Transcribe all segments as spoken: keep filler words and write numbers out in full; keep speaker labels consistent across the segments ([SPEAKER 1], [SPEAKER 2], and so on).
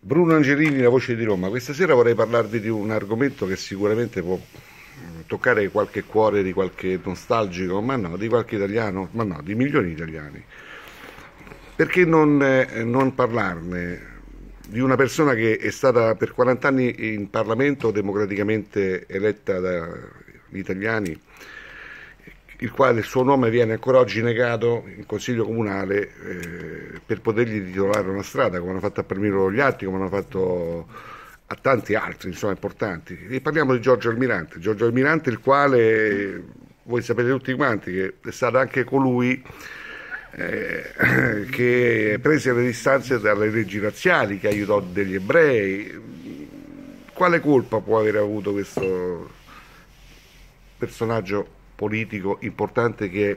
[SPEAKER 1] Bruno Angelini, La Voce di Roma. Questa sera vorrei parlarvi di un argomento che sicuramente può toccare qualche cuore di qualche nostalgico, ma no, di qualche italiano, ma no, di milioni di italiani. Perché non, eh, non parlarne di una persona che è stata per quaranta anni in Parlamento democraticamente eletta dagli italiani, il quale il suo nome viene ancora oggi negato in consiglio comunale eh, per potergli titolare una strada, come hanno fatto a Palmiro Togliatti, come hanno fatto a tanti altri, insomma, importanti. E parliamo di Giorgio Almirante, Giorgio Almirante, il quale voi sapete tutti quanti che è stato anche colui eh, che prese le distanze dalle leggi razziali, che aiutò degli ebrei. Quale colpa può aver avuto questo personaggio politico importante che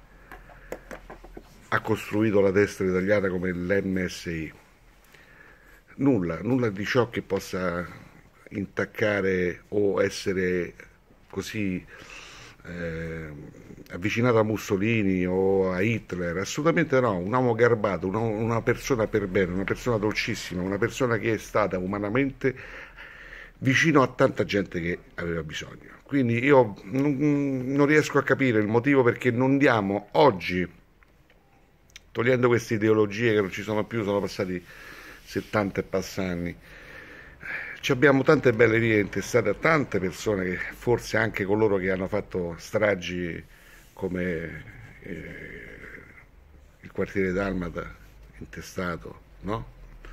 [SPEAKER 1] ha costruito la destra italiana come l'M S I? Nulla, nulla di ciò che possa intaccare o essere così eh, avvicinato a Mussolini o a Hitler, assolutamente no, un uomo garbato, una, una persona per bene, una persona dolcissima, una persona che è stata umanamente vicino a tanta gente che aveva bisogno. Quindi io non, non riesco a capire il motivo perché non diamo oggi, togliendo queste ideologie che non ci sono più, sono passati settanta e passanni, ci abbiamo tante belle vie intestate a tante persone, che forse anche coloro che hanno fatto stragi come eh, il quartiere Dalmata intestato, no?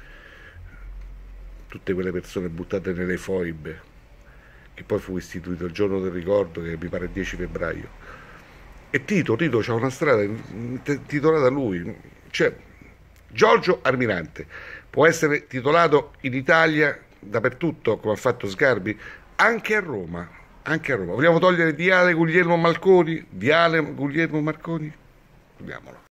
[SPEAKER 1] Tutte quelle persone buttate nelle foibe, che poi fu istituito il giorno del ricordo, che mi pare il dieci febbraio. E Tito, Tito c'ha una strada titolata a lui, cioè Giorgio Almirante può essere titolato in Italia dappertutto, come ha fatto Sgarbi, anche a Roma, anche a Roma. Vogliamo togliere Viale Guglielmo Marconi? Viale Guglielmo Marconi? Togliamolo.